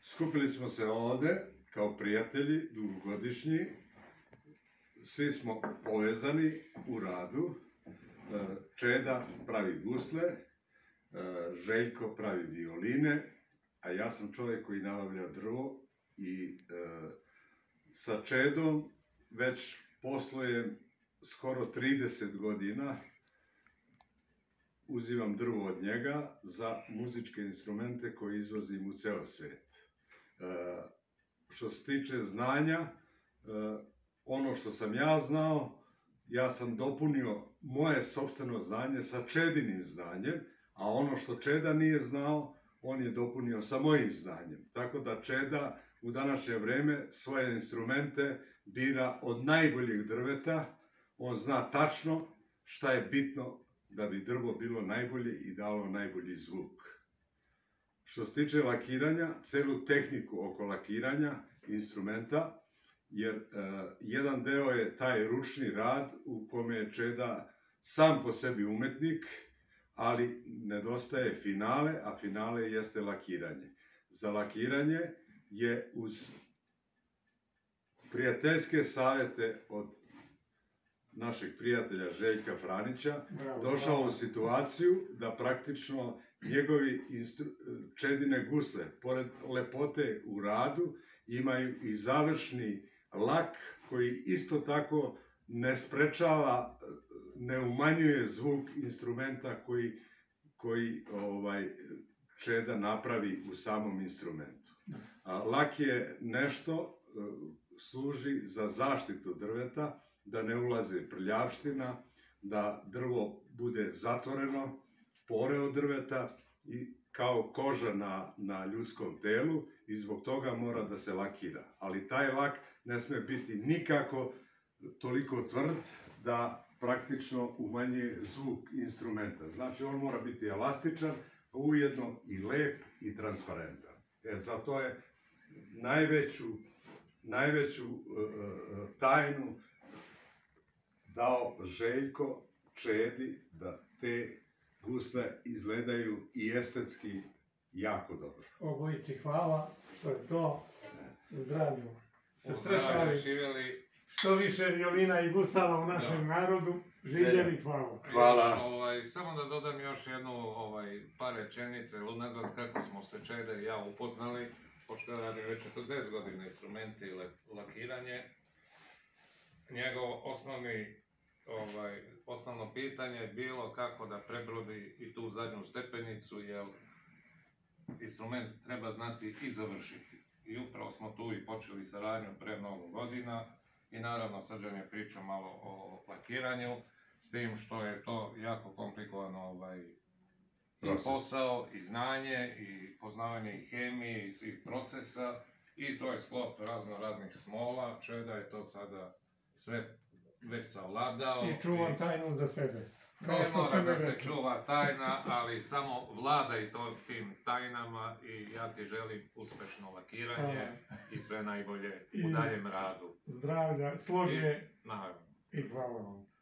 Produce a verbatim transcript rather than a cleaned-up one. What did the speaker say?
Skupili smo se ovde kao prijatelji, dugogodišnji. Svi smo povezani u radu. Čeda pravi gusle, Željko pravi violine, a ja sam čovjek koji nabavlja drvo i sa Čedom već poslujem skoro trideset godina. Uzimam drvo od njega za muzičke instrumente koje izvozim u ceo svet. Što se tiče znanja, ono što sam ja znao, ja sam dopunio moje sopstveno znanje sa Čedinim znanjem, a ono što Čeda nije znao, on je dopunio sa mojim znanjem. Tako da Čeda u današnje vreme svoje instrumente bira od najboljih drveta. On zna tačno šta je bitno da bi drvo bilo najbolje i dalo najbolji zvuk. Što se tiče lakiranja, celu tehniku oko lakiranja instrumenta, jer e, jedan deo je taj ručni rad u kome je Čeda sam po sebi umetnik, ali nedostaje finale, a finale jeste lakiranje. Za lakiranje je uz prijateljske savjete od našeg prijatelja Željka Franića došao u situaciju da praktično njegovi Čedine gusle, pored lepote u radu, imaju i završni lak koji isto tako ne sprečava, ne umanjuje zvuk instrumenta koji, koji ovaj, Čeda napravi u samom instrumentu. A lak je nešto, služi za zaštitu drveta, da ne ulaze prljavština, da drvo bude zatvoreno, pore od drveta i kao koža na, na ljudskom telu i zbog toga mora da se lakira. Ali taj lak ne sme biti nikako toliko tvrd da praktično umanjuje zvuk instrumenta. Znači on mora biti elastičan, ujedno i lep i transparentan. E, zato je najveću, najveću uh, uh, tajnu dao Željko Čedi da te gusle izgledaju i estetski jako dobro. Obojici hvala, to je to. Zdravimo. Se sretali. Što više violina i gusala u našem narodu, živjeli hvala. Hvala. Ovaj, samo da dodam još jednu ovaj, par rečenice unazad kako smo se Čede i ja upoznali, pošto ja radim već četrdeset godina instrumenti i lakiranje. Njegov osnovni, ovaj, osnovno pitanje je bilo kako da prebrodi i tu zadnju stepenicu, jer instrument treba znati i završiti. I upravo smo tu i počeli saradnju pre mnogo godina i naravno Srđan je pričao malo o lakiranju, s tim što je to jako komplikovano ovaj, i posao, i znanje, i poznavanje i hemije, i svih procesa, i to je sklop razno raznih smola. Čeda je to sada sve već savladao. I čuvam tajnu za sebe. Ne mora da se čuva tajna, ali samo vladaj to tim tajnama i ja ti želim uspešno lakiranje i sve najbolje u daljem radu. Zdravlja, sloge i, naravno. I hvala vam.